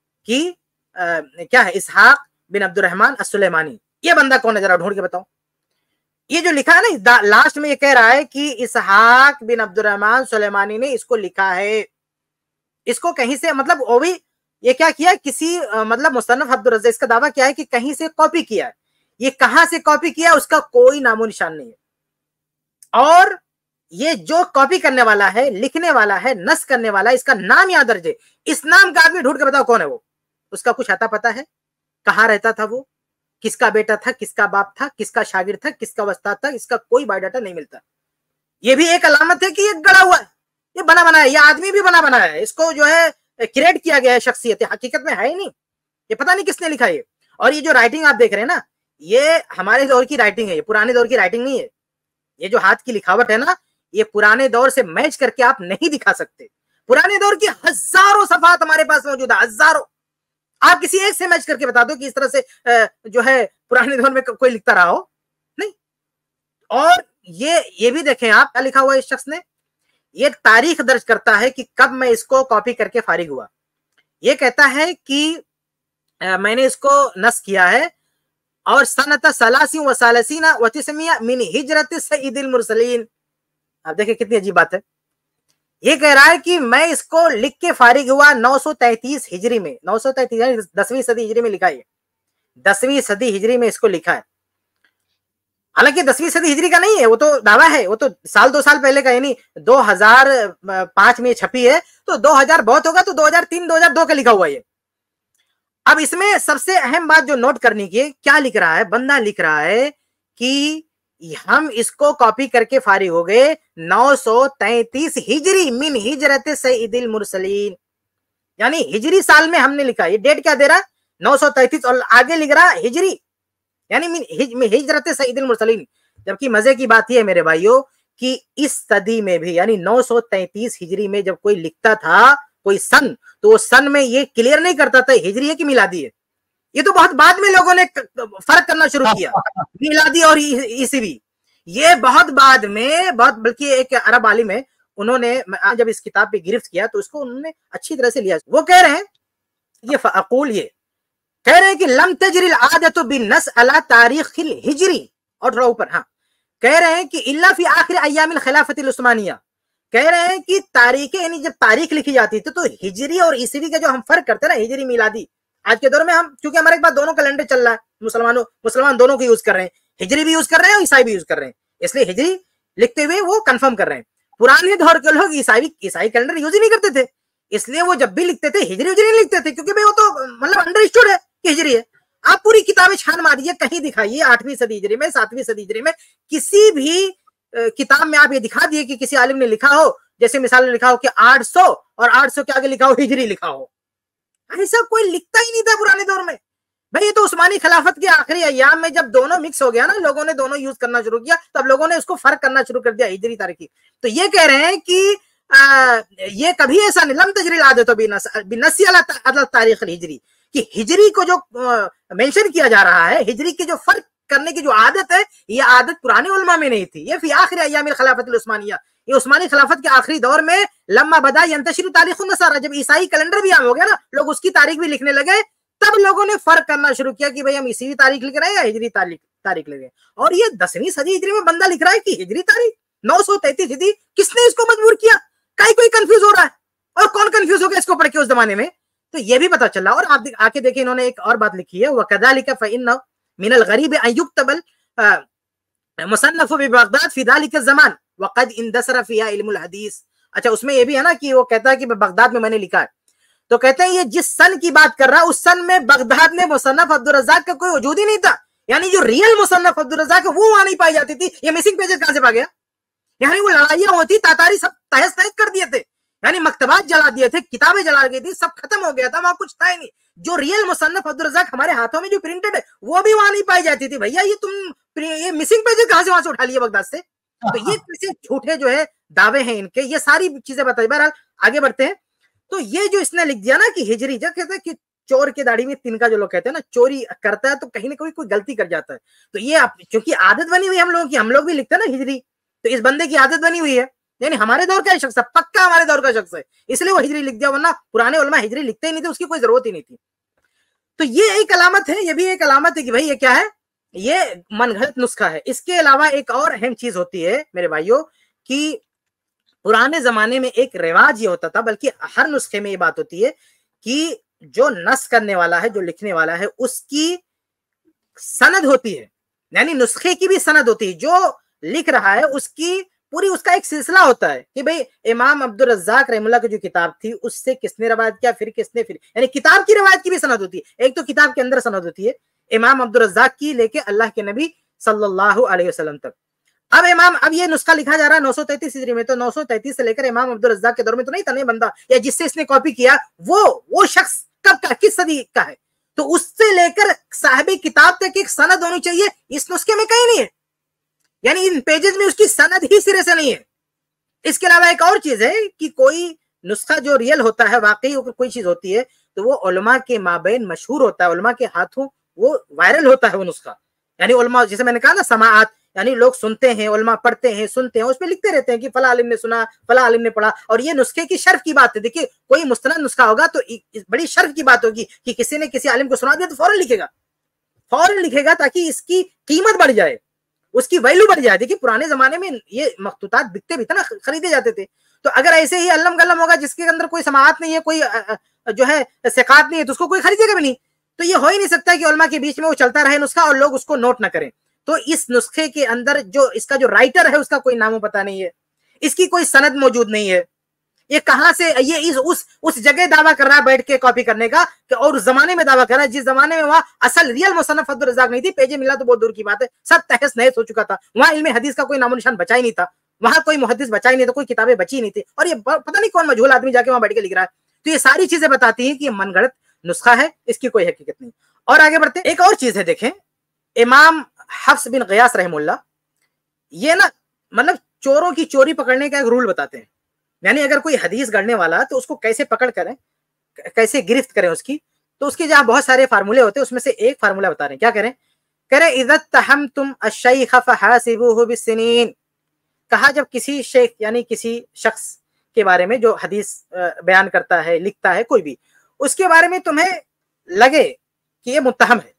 Speaker 1: کہ کیا ہے، اسحاق بن عبد الرحمن السلیمانی. یہ بندہ کون ہے ذرا ڈھونڈ کے بتاؤ. یہ جو لکھا ہے نا لاسٹ میں یہ کہہ رہا ہے کہ اسحاق بن عبد الرحمن سلیمانی نے اس کو لکھا ہے. اس کو کہیں سے مطلب وہ بھی یہ کیا کیا, کسی مطلب مصنف عبدالرزاق اس کا دعویٰ کیا ہے کہ کہیں سے کاپی کیا ہے, یہ کہاں سے کاپی کیا اس کا کوئی نام و نشان نہیں ہے. اور یہ جو کاپی کرنے والا ہے, لکھنے والا ہے, نص کرنے والا ہے, اس کا نام یہاں درج ہے. اس نام کا آدمی ڈھونڈ کے بتاؤ کون ہے وہ, اس کا کچھ اتا پتا ہے, کہاں رہتا تھا وہ, کس کا بیٹا تھا, کس کا باپ تھا, کس کا شاگرد تھا, کس کا استاد تھا, اس کا کوئی بایو ڈاٹا نہیں ملتا. یہ بھی ایک علامت ہے کہ یہ گڑا ہوا ہے, یہ بنا بنا ہے, یہ آدمی بھی بنا بنا ہے, اس کو جو ہے کریٹ کیا گیا ہے شخصیت, حقیقت میں ہے ہی نہیں, یہ پتہ نہیں کس نے لکھا یہ. اور یہ جو رائٹنگ آپ دیکھ رہے ہیں نا, یہ ہمارے دور کی رائٹنگ ہے, یہ پرانے دور کی رائٹنگ نہیں ہے. یہ جو ہاتھ کی لکھاوٹ ہے نا, یہ پرانے دور سے میچ کر کے آپ نہیں دکھا سکتے. پرانے دور کی ہزاروں صفحات ہمارے پاس موجود ہے, ہزاروں. آپ کسی ایک سے میچ کر کے بتا دو کہ اس طرح سے جو ہے پرانے دور میں کوئی لکھتا رہا ہو, نہیں. اور یہ بھی دیکھیں آپ, کیا لکھا ہوا ہے اس شخص نے, یہ تاریخ درج کرتا ہے کہ کب میں اس کو کاپی کر کے فارغ ہوا. یہ کہتا ہے کہ میں نے اس کو نص کیا ہے اور سنت ثلاث و ثلاثین و تسعمائہ من ہجرت سید المرسلین. آپ دیکھیں کتنی عجیب بات ہے. یہ کہہ رہا ہے کہ میں اس کو لکھ کے فارغ ہوا 933 ہجری میں. 933 10ویں صدی ہجری میں لکھا ہے, 10ویں صدی ہجری میں اس کو لکھا ہے. حالانکہ 10ویں صدی ہجری کا نہیں ہے, وہ تو دعویٰ ہے, وہ تو سال 2 سال پہلے کا, یعنی 2005 میں چھپی ہے, تو 2000 بہت ہوگا, تو 2003 2002 کا لکھا ہوا ہے. اب اس میں سب سے اہم بات جو نوٹ کرنے کی, کیا لکھ رہا ہے بندہ, لکھ رہا ہے کہ ہم اس کو کاپی کر کے فارغ ہو گئے 933 ہجری من ہجرت سید المرسلین, یعنی ہجری سال میں ہم نے لکھا. یہ ڈیٹ کیا دے رہا, 933, اور آگے لکھ رہا ہجری, یعنی من ہجرت سید المرسلین. جبکہ مزے کی بات یہ ہے میرے بھائیوں کہ اس صدی میں بھی, یعنی 933 ہجری میں جب کوئی لکھتا تھا کوئی سن, تو وہ سن میں یہ کلیئر نہیں کرتا تھا ہجری ہے کہ میلادی ہے. یہ تو بہت بعد میں لوگوں نے فرق کرنا شروع کیا, میلادی اور عیسوی. یہ بہت بعد میں, بلکہ ایک عرب عالم ہے, انہوں نے جب اس کتاب پہ گرفت کیا تو اس کو انہوں نے اچھی طرح سے لیا. وہ کہہ رہے ہیں, یہ فاقول, یہ کہہ رہے ہیں کہ لم تجری العادت بالنص علی تاریخ الہجری, اور تھوڑا اوپر, ہاں, کہہ رہے ہیں کہ الا فی آخر ایام الخلافت العثمانیہ. کہہ رہے ہیں کہ تاریخ, یعنی جب تاریخ لکھی جاتی تھی تو ہجری اور عیسوی کا جو ہم فرق کرتے ہیں نا, ہجری میلادی, آج کے دور میں ہم چونکہ ہمارے پاس دونوں کیلنڈر چل رہا ہے, مسلمان دونوں کو یوز کر رہے ہیں, ہجری بھی یوز کر رہے ہیں اور عیسائی بھی یوز کر رہے ہیں, اس لیے ہجری لکھتے ہوئے وہ کنفرم کر رہے ہیں. پرانے دور کے لوگ عیسائی کیلنڈر یوز ہی نہیں کرتے تھے, اس لیے وہ جب بھی لکھتے تھے ہجری نہیں لکھتے تھے, کیونکہ وہ تو مطلب انڈرسٹوڈ ہے کہ ہجری ہے. آپ پوری کتابیں چھان ماریے, کہیں دکھائیے 8ویں صدی ہجری میں, 7ویں صدی ہجری میں, کسی بھی کتاب میں آپ یہ دکھا دیے کہ کسی عالم نے لکھا ہو, جیسے مثال نے لکھا ہو کہ 800 اور 800 کے آگے لکھا ہو ہجری لکھا ہو. ایسا کوئی لکھتا ہی نہیں تھا پرانے دور میں. بھائی یہ تو عثمانی خلافت کے آخری ایام میں جب دونوں مکس ہو گیا نا, لوگوں نے دونوں یوز کرنا شروع کیا, تب لوگوں نے اس کو فرق کرنا شروع کر دیا ہجری تاریخی. تو یہ کہہ رہے ہیں کہ یہ کبھی ایسا نہیں, لم تجری العادت بالنص علی تاریخ الہجری, کہ ہجری کو جو مینشن کیا جا رہا ہے, ہجری کے جو فرق کرنے کی جو عادت ہے, یہ عادت پرانے علماء میں نہیں تھی. یہ فی آخر ایام الخلافت العثمانیہ, یہ عثمانی خلافت کے آخری دور میں, لما بدا ینتشر تاریخ النصارى, جب عیسائی کیلنڈر بھی عام ہو گیا نا, لوگ اس کی تاریخ بھی لکھنے لگے, تب لوگوں نے فرق کرنا شروع کیا کہ بھئی ہم عیسوی تاریخ لکھ رہے ہیں یا ہجری تاریخ لکھ رہے ہیں. اور یہ 10ویں صدی ہجری میں بندہ لکھ رہا ہے کہ ہجری تاریخ 933 ہجری. کس نے اس کو مجبور کیا؟ کوئی کنفیوز ہو رہا ہے, اور کون کنفیوز ہو گیا اس کو پڑھ کے اس زمانے میں, تو یہ بھی پتا چلا. اور آپ آ کے دیکھیں, انہوں نے ایک اور بات لکھی ہے, وَكَذَلِكَ فَإِنَّ مِنَ الْغَرِيبِ أَن يُكْتَبَ مصنف ببغداد فی ذلك الزمان وقد اندثر فيها علم الحدیث. اچھا, اس میں یہ بھی ہے نا کہ وہ کہتا ہے کہ بغداد میں میں نے لکھا ہے, تو کہتے ہیں یہ جس سن کی بات کر رہا ہے, اس سن میں بغداد میں مصنف عبدالرزاق کا کوئی وجود ہی نہیں تھا. یعنی جو ریئل مصنف عبدالرزاق ہے وہ وہاں نہیں پائی جاتی تھی. یہ مسنگ پیجز کہاں سے پا گیا؟ یعنی وہ لڑائیاں ہوتی, تاتاری سب تہس تہس کر دیے تھے, یعنی مکتبات جلا دیے تھے, کتابیں جلا گئی تھی, سب ختم ہو گیا تھا, وہاں کچھ تھا ہی نہیں. جو ریئل مصنف عبدالرزاق ہمارے ہاتھوں میں جو پرنٹڈ ہے, وہ بھی وہاں نہیں پائی جاتی تھی. بھیا یہ مسنگ پیجز کہاں سے وہاں سے اٹھا لیے بغداد سے؟ تو یہ کیسے جھوٹے جو ہے دعوے ہیں ان کے, یہ ساری چیزیں بتائی. بہرحال آگے بڑھتے ہیں. تو یہ جو اس نے لکھ دیا نا کہ ہجری, جب کہتے ہیں کہ چور کے داڑھی میں تنکا, جو لوگ کہتے ہیں نا, چوری کرتا ہے تو کہیں نہ کہیں کوئی غلطی کر جاتا ہے. تو یہ چونکہ عادت بنی ہوئی ہم لوگوں کی, ہم لوگ بھی لکھتے ہیں نا ہجری, تو اس بندے کی عادت بنی ہوئی ہے, یعنی ہمارے دور کا شخص ہے, پکا ہمارے دور کا شخص ہے, اس لیے وہ ہجری لکھ دیا, ورنہ پرانے علماء ہجری لکھتے ہی نہیں تھے, اس کی کوئی ضرورت ہی نہیں تھی. تو یہ ایک علامت ہے, یہ بھی ایک علامت ہے کہ بھائی یہ کیا ہے, یہ من گھڑت نسخہ ہے. اس کے علاوہ ایک اور اہم چیز ہوتی ہے میرے بھائیوں, کہ پرانے زمانے میں ایک رواج یہ ہوتا تھا, بلکہ ہر نسخے میں یہ بات ہوتی ہے کہ جو نس کرنے والا ہے, جو لکھنے والا ہے, اس کی سند ہوتی ہے, یعنی نسخے کی بھی سند ہوتی ہے. جو لکھ رہا ہے اس کی پوری, اس کا ایک سلسلہ ہوتا ہے کہ بھئی امام عبدالرزاق رحمہ اللہ کی جو کتاب تھی اس سے کس نے روایت کیا, پھر کس نے, پھر یعنی کتاب کی روایت کی بھی سند ہوتی ہے. ایک تو کتاب کے اندر سند ہوتی ہے امام عبدالرزاق کی لے کے اللہ کے نبی صلی اللہ علیہ وسلم تک. اب یہ نسخہ لکھا جا رہا ہے 933 ہجری میں, تو 933 سے لے کر امام عبدالرزاق کے دور میں تو نہیں تھا, نہیں بندہ یا جس سے اس نے کاپی کیا وہ شخص کب کا, کس صدی کا ہے, تو اس سے لے کر صاحب کتاب تک ایک سند ہونی چاہیے. اس نسخے میں کہیں نہیں ہے, یعنی ان پیجز میں اس کی سند ہی سرے سے نہیں ہے. اس کے علاوہ ایک اور چیز ہے کہ کوئی نسخہ جو ریئل ہوتا ہے, واقعی کوئی چیز ہوتی ہے, تو وہ علماء کے مابین مشہور ہوتا ہے, علماء کے ہاتھوں وہ وائرل ہوتا ہے وہ نسخہ. یعنی علماء, جیسے میں نے کہا نا سماعات, یعنی لوگ سنتے ہیں, علماء پڑھتے ہیں, سنتے ہیں, اس پہ لکھتے رہتے ہیں کہ فلاں عالم نے سنا, فلاں عالم نے پڑھا. اور یہ نسخے کی شرف کی بات ہے. دیکھیے کوئی مستند نسخہ ہوگا تو بڑی شرف کی بات ہوگی کہ کسی نے کسی عالم کو سنا دیا تو فوراً لکھے گا تاکہ اس کی قیمت بڑھ جائے, اس کی ویلو بڑھ جائے. دیکھیے پرانے زمانے میں یہ مخطوطات بکتے بھی تھے نا, خریدے جاتے تھے. تو اگر ایسے ہی علم گلم ہوگا جس کے اندر کوئی سماعت نہیں ہے, کوئی جو ہے ثقات نہیں ہے, تو اس کو کوئی خریدے گا بھی نہیں. تو یہ ہو ہی نہیں سکتا کہ علماء کے بیچ میں وہ چلتا رہے نسخہ اور لوگ اس کو نوٹ نہ کریں. تو اس نسخے کے اندر جو اس کا جو رائٹر ہے اس کا کوئی نام و پتہ نہیں ہے, اس کی کوئی سند موجود نہیں ہے. یہ کہاں سے, یہ اس جگہ دعویٰ کر رہا ہے بیٹھ کے کاپی کرنے کا, کہ اور اس زمانے میں دعویٰ کر رہا ہے جس زمانے میں وہاں اصل ریئل مصنف عبدالرزاق نہیں تھی, پیجے ملا تو بہت دور کی بات ہے, سب تہس نہس ہو چکا تھا. وہاں علم حدیث کا کوئی نام و نشان بچا ہی نہیں تھا, وہاں کوئی محدث بچا ہی نہیں تھا, کوئی کتابیں بچی نہیں تھی, اور یہ پتہ نہیں کون مجہول آدمی جا کے وہاں بیٹھ کے لکھ رہا ہے. تو یہ ساری چیزیں بتاتی ہیں کہ یہ من گھڑت نسخہ ہے, اس کی کوئی حقیقت نہیں. اور آگے بڑھتے ہیں, ایک اور چیز ہے دیکھیں, امام حفص بن غیاث رحم اللہ, یہ نا مطلب چوروں کی چوری پکڑنے کا ایک رول بتاتے ہیں. یعنی اگر کوئی حدیث گڑھنے والا تو اس کو کیسے پکڑ کریں, کیسے گرفت کریں اس کی, تو اس کے جہاں بہت سارے فارمولے ہوتے ہیں, اس میں سے ایک فارمولہ بتا رہے ہیں. کیا کریں, کہہ رہے اذا اتہمتم الشیخ فحاسبوہ بالسنین. کہا جب کسی شیخ یعنی کسی شخص کے بارے میں جو حدیث بیان کرتا ہے, لکھتا ہے, کوئی بھی, اس کے بارے میں تمہیں لگے کہ یہ متہم ہے,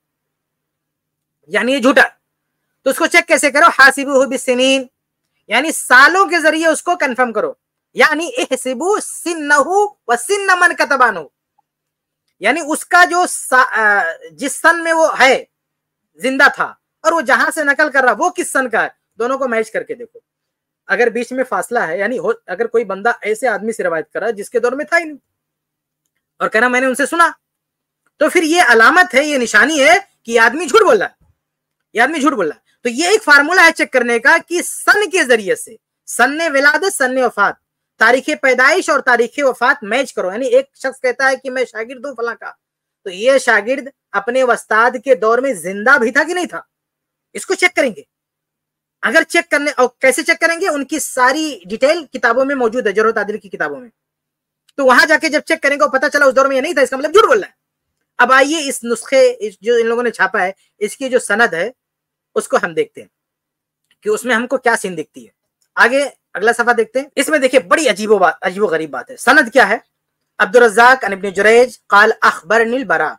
Speaker 1: یعنی یہ جھوٹا, تو اس کو چیک کیسے کرو, حاسبوہ بالسنین, یعنی سالوں کے ذریعے اس کو کنفرم کرو. یعنی احسبو سنہ و سن من کتبانہ, یعنی اس کا جو جس سن میں وہ ہے زندہ تھا اور وہ جہاں سے نقل کر رہا وہ کس سن کا ہے, دونوں کو میچ کر کے دیکھو. اگر بیچ میں فاصلہ ہے, یعنی اگر کوئی بندہ ایسے آدمی سے روایت کر رہا ہے جس کے دور میں تھا ہی نہیں, اور کہنا میں نے ان سے سنا, تو پھر یہ علامت ہے, یہ نشانی ہے کہ یہ آدمی جھوٹ بول رہا ہے, یہ آدمی جھوٹ بول رہا ہے. تو یہ ایک فارمولہ ہے چیک کرنے کا کہ سن کے ذریعے سے, سن ولادت, سن وفات, تاریخ پیدائش اور تاریخ وفات میچ کرو. یعنی ایک شخص کہتا ہے کہ میں شاگرد ہوں فلاں کا, تو یہ شاگرد اپنے استاد کے دور میں زندہ بھی تھا کہ نہیں تھا, اس کو چیک کریں گے. اگر چیک کرنے, اور کیسے چیک کریں گے, ان کی ساری ڈیٹیل کتابوں میں موجود ہے, جرح و تعدیل کی کتابوں میں. تو وہاں جا کے جب چیک کریں گے پتہ چلا اس دور میں یہ نہیں تھا, اس کا مطلب جھوٹ بول رہا ہے. اب آئیے اس نسخے جو ان لوگوں نے چھاپا ہے, اس کی جو سند ہے اس کو ہم دیکھتے ہیں کہ اس میں ہم کو کیا سین دکھتی ہے. آگے اگلا صفحہ دیکھتے ہیں. اس میں دیکھیں بڑی عجیب و غریب بات ہے. سند کیا ہے, عبدالرزاق عن ابن جریج قال اخبرنی البراء.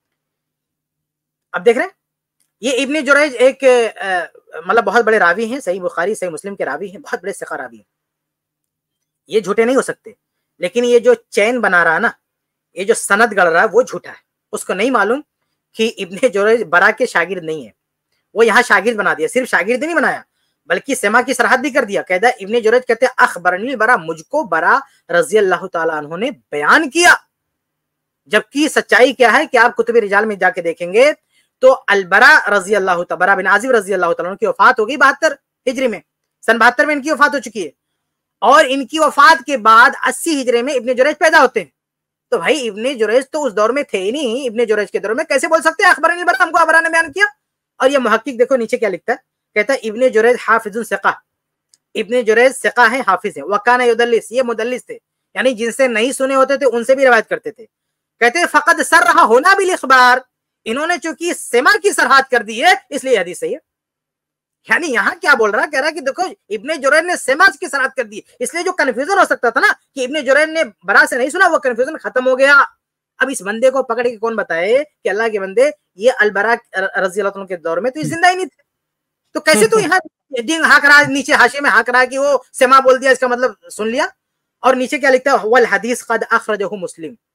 Speaker 1: اب دیکھ رہے ہیں, یہ ابن جریج ایک مطلب بہت بڑے راوی ہیں, صحیح بخاری صحیح مسلم کے راوی ہیں, بہت بڑے ثقہ راوی ہیں, یہ جھوٹے نہیں ہو سکتے. لیکن یہ جو چین بنا رہا ہے نا, یہ جو سند گڑ رہا ہے وہ جھوٹا ہے. اس کو نہیں معلوم کہ ابن جریج برا کے شاگرد نہیں ہے, وہ یہاں شاگرد بنا دیا. صرف شاگرد نہیں بنایا بلکہ سما کی سرحد بھی کر دیا. کہتا ہے ابن جریج کہتے ہیں اخبرنی البراء, مجھ کو برا رضی اللہ تعالیٰ عنہ نے بیان کیا. جبکہ سچائی کیا ہے کہ آپ کتب رجال میں جا کے دیکھیں گے تو البراء رضی اللہ تعالیٰ, براء بن عازب رضی اللہ تعالیٰ عنہ کی وفات ہو گئی 72 ہجری میں, سن 72 میں ان کی وفات ہو چکی ہے. اور ان کی وفات کے بعد 80 ہجری میں ابن جریج پیدا ہوتے ہیں. تو بھائی ابن جریج تو اس دور میں تھے ہی نہیں, ابن جریج کے دور میں کیسے بول سکتے ہیں اخبرنی البراء, ہم کو البراء نے بیان کیا. اور یہ محقق دیکھو نیچے کیا لکھتا ہے, کہتا ہے ابن جریج حافظ ثقہ, ابن جریج ثقہ ہیں, حافظ ہیں. وکان یدلس, یہ مدلس تھے, یعنی جن سے نہیں سنے ہوتے تھے ان سے بھی روایت کرتے تھے. کہتے ہیں فقد صرح ہونا بالاخبار, انہوں نے چونکہ سما کی سرحد کر دی ہے اس لیے حدیث صحیح ہے. یعنی یہاں کیا بول رہا ہے, کہہ رہا ہے کہ دیکھو ابن جریج نے سما کی سرحد کر دی, اس لیے جو کنفیوژن ہو سکتا تھا نا کہ ابن جریج نے برا سے نہیں سنا, وہ کنفیوژن ختم ہو گیا. اب اس بندے کو پکڑ کے کون بتائے کہ اللہ کے بندے یہ البراء رضی اللہ عنہ کے دور میں تو یہ زندہ ہی نہیں تھے, تو کیسے تو یہاں ڈنگ ہاک رہا, نیچے حاشیے میں ہاک رہا کہ وہ سما بول دیا, اس کا مطلب سن لیا. اور نیچے کیا لکھتا ہے والحدیث قد اخرجہ مسلم,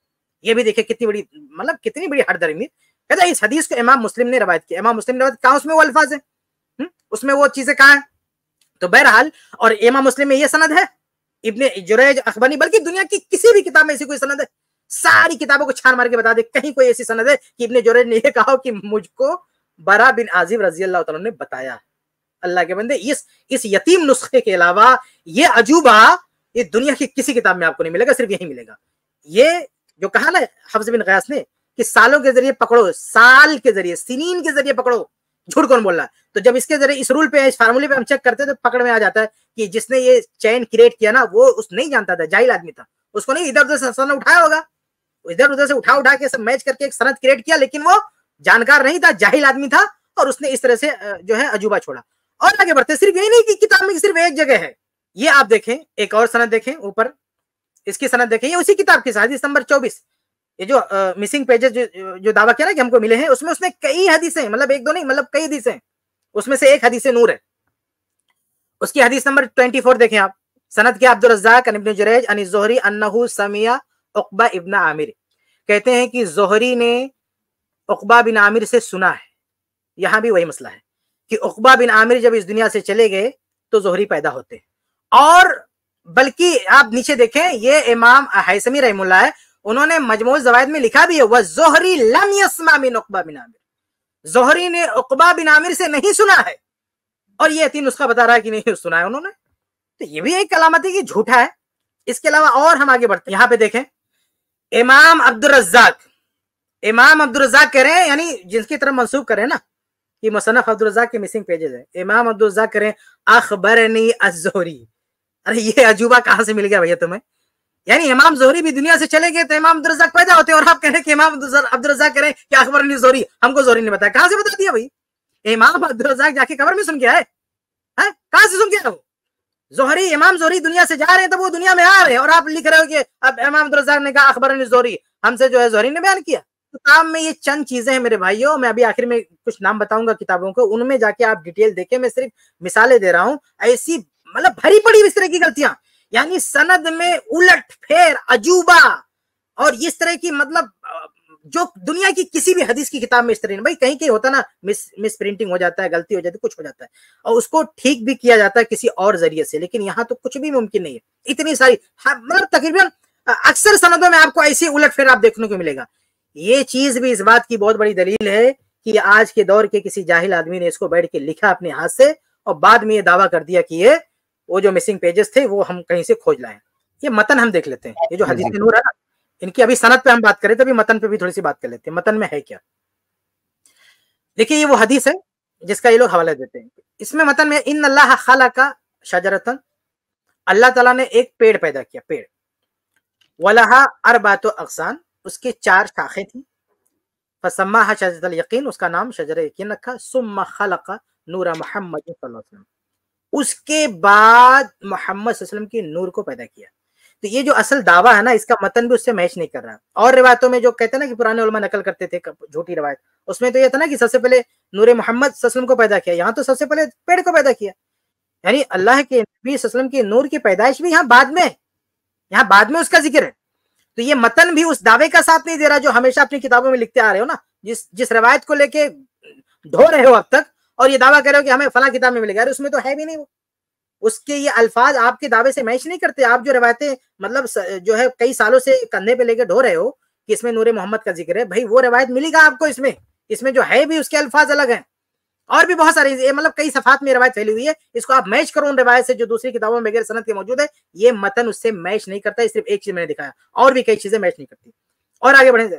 Speaker 1: ये भी देखिए कितनी बड़ी मतलब कितनी बड़ी हठधर्मी। कहता है इस हदीस को इमाम मुस्लिम ने रवायत किया। इमाम मुस्लिम ने रवायत कहाँ, उसमें वो अल्फाज है, उसमें वो चीजें कहाँ है। तो बहरहाल, और इमाम मुस्लिम में ये सनद है, इब्ने जुरैज अखबारी, बल्कि दुनिया की किसी भी किताब में ऐसी कोई सनद है, सारी किताबों को छान मार के बता दे कहीं कोई ऐसी सनद है कि इब्ने जुरैज ने ये कहा कि मुझको बरा बिन आजिब रजी अल्लाह तआला ने बताया। अल्लाह के बंदे, इस यतीम नुस्खे के अलावा ये अजूबा ये दुनिया की किसी किताब में आपको नहीं मिलेगा, सिर्फ यही मिलेगा। ये जो कहा ना हफ्स बिन गयास ने कि सालों के जरिए पकड़ो, साल के जरिए, सिनीन के जरिए पकड़ो, झूठ कौन बोल रहा है। तो जब इसके जरिए इस रूल पे, इस फार्मूले पे हम चेक करते हैं तो पकड़ में आ जाता है कि जिसने ये चैन क्रिएट किया ना वो उस नहीं जानता था, जाहिल आदमी था, उसको नहीं इधर उधर से सनद उठाया होगा, इधर उधर से उठा के सब मैच करके एक सनद क्रिएट किया, लेकिन वो जानकार नहीं था, जाहिल आदमी था, और उसने इस तरह से जो है अजूबा छोड़ा। और आगे बढ़ते, सिर्फ यही नहीं कि किताब में सिर्फ एक जगह है, ये आप देखें, एक और सनद देखें ऊपर, इसकी सनद देखें, ये उसी किताब की हदीस नंबर 24, ये जो मिसिंग पेजेस जो दावा किया ना कि हमको मिले हैं, उसमें उसने कई हदीसें, मतलब एक दो नहीं, मतलब कई हदीसें, उसमें से एक हदीस नूर है, उसकी हदीस नंबर 24 देखें आप। सनद के अब्दुल रज़्ज़ाक अन इब्न जुरैज अन ज़ुहरी अन्नहु समिया उक़बा इब्न आमिर, कहते हैं कि ज़ुहरी ने उक़बा बिन आमिर से सुना है। यहां भी वही मसला है कि उक़बा बिन आमिर जब इस दुनिया से चले गए तो ज़ुहरी पैदा होते, और बल्कि आप नीचे देखें, ये इमाम हैसमी रहमुल्लाह है, उन्होंने मजमू ज़वाइद में लिखा भी है, वह ज़ुहरी लम यस्मा मिन उक़बा बिन आमिर, ज़ुहरी ने उक़बा बिन आमिर से नहीं सुना है, और ये तीन नुस्खा बता रहा है कि नहीं सुना है उन्होंने। तो ये भी एक अलामत है कि झूठा है। इसके अलावा और हम आगे बढ़ते हैं, यहां पे देखें, इमाम अब्दुल रज़्ज़ाक कह रहे हैं, यानी जिसकी तरफ मंसूब करें ना कि मुसन्नफ अब्दुल रज़्ज़ाक के मिसिंग पेजेस है, इमाम अब्दुल रज़्ज़ाक कह रहे हैं अखबरनी अज़्ज़ुहरी। अरे ये अजूबा कहां से मिल गया भैया तुम्हें, यानी इमाम ज़ुहरी भी दुनिया से चले गए तो इमाम अब्दुल रज़्ज़ाक पैदा होते हैं, और आप कह रहे हैं कि इमाम अब्दुल रज़्ज़ाक कह रहे हैं कि अखबरनी ज़ुहरी, हमको ज़ुहरी ने बताया। कहां से बता दिया भाई, इमाम अब्दुल रज़्ज़ाक जाके कब्र में सुन के आए, कहां से सुन के आए वो? ज़ुहरी, इमाम ज़ुहरी दुनिया से जा रहे हैं तो वो दुनिया में आ रहे हैं, और आप लिख रहे हो कि अब इमाम अब्दुल रज़्ज़ाक ने कहा अखबरनी ज़ुहरी, हमसे जो है ज़ुहरी ने बयान किया। किताब में ये चंद चीजें हैं मेरे भाइयों, मैं अभी आखिर में कुछ नाम बताऊंगा किताबों को, उनमें जाके आप डिटेल देखें, मैं सिर्फ मिसालें दे रहा हूं। ऐसी मतलब भरी पड़ी इस तरह की गलतियां, यानी सनद में उलट फेर, अजूबा, और इस तरह की मतलब जो दुनिया की किसी भी हदीस की किताब में इस तरह नहीं। भाई कहीं कहीं होता ना, मिस प्रिंटिंग हो जाता है, गलती हो जाती है, कुछ हो जाता है, और उसको ठीक भी किया जाता है किसी और जरिए से, लेकिन यहाँ तो कुछ भी मुमकिन नहीं है। इतनी सारी मतलब तकरीबन अक्सर सनदों में आपको ऐसी उलट फेर आप देखने को मिलेगा। ये चीज भी इस बात की बहुत बड़ी दलील है कि आज के दौर के किसी जाहिल आदमी ने इसको बैठ के लिखा अपने हाथ से, और बाद में ये दावा कर दिया कि ये वो जो मिसिंग पेजेस थे वो हम कहीं से खोज लाए। ये मतन हम देख लेते हैं, ये जो हदीस नूर है ना, इनकी अभी सनद पे हम बात करें तो अभी मतन पे भी थोड़ी सी बात कर लेते हैं, मतन में है क्या। देखिए ये वो हदीस है जिसका ये लोग हवाला देते हैं। इसमें मतन में इन अल्लाह खलका शजरतन, अल्लाह ताला ने एक पेड़ पैदा किया, पेड़, वलहा अरबातु अगसान, उसके 4 शाखें थी, फसम्माहा शजरतल यकीन, उसका नाम शजर यकीन रखा, सुम्मा खलका नूरा मोहम्मद सल्लल्लाहु अलैहि वसल्लम, उसके बाद मोहम्मद सल्लल्लाहु अलैहि वसल्लम की नूर को पैदा किया। तो ये जो असल दावा है ना, इसका मतन भी उससे मैच नहीं कर रहा। और रिवायतों में जो कहते हैं ना कि पुराने उलमा नकल करते थे झूठी रिवायत, उसमें तो ये था ना कि सबसे पहले नूर मोहम्मद सल्लल्लाहु अलैहि वसल्लम को पैदा किया, यहाँ तो सबसे पहले पेड़ को पैदा किया, यानी अल्लाह के नबी सल्लल्लाहु अलैहि वसल्लम की नूर की पैदाइश भी यहाँ बाद में उसका जिक्र है। तो ये मतन भी उस दावे का साथ नहीं दे रहा जो हमेशा अपनी किताबों में लिखते आ रहे हो ना, जिस रवायत को लेके ढो रहे हो अब तक, और ये दावा कर रहे हो कि हमें फला किताब में मिलेगा, उसमें तो है भी नहीं वो, उसके ये अल्फाज आपके दावे से मैच नहीं करते। आप जो रवायतें मतलब जो है कई सालों से कंधे पे लेके ढो रहे हो कि इसमें नूरे मोहम्मद का जिक्र है, भाई वो रवायत मिलेगा आपको, इसमें जो है भी उसके अल्फाज अलग हैं, और भी बहुत सारी मतलब कई सफात में रवायत फैली हुई है, इसको आप मैच करो उन रवायत से जो दूसरी किताबों में बगैर सनद के मौजूद है, ये मतन उससे मैच नहीं करता। सिर्फ एक चीज मैंने दिखाया, और भी कई चीजें मैच नहीं करती। और आगे बढ़े,